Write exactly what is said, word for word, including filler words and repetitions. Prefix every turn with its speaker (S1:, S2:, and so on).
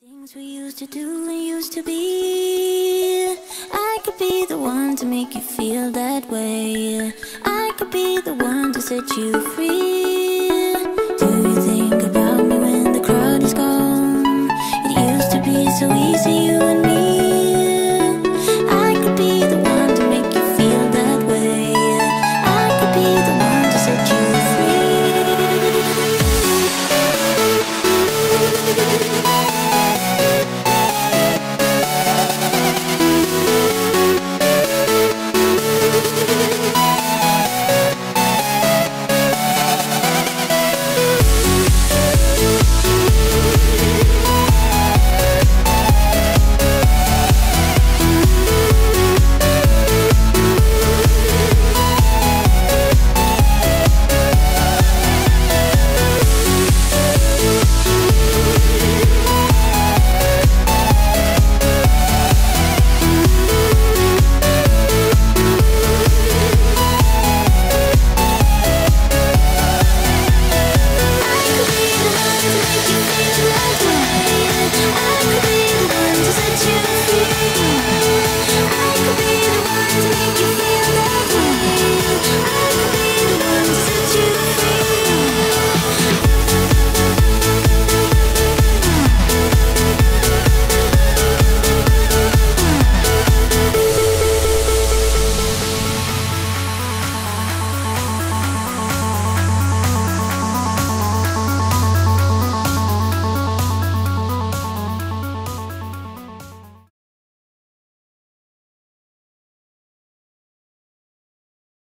S1: Things we used to do and used to be. I could be the one to make you feel that way. I could be the one to set you free.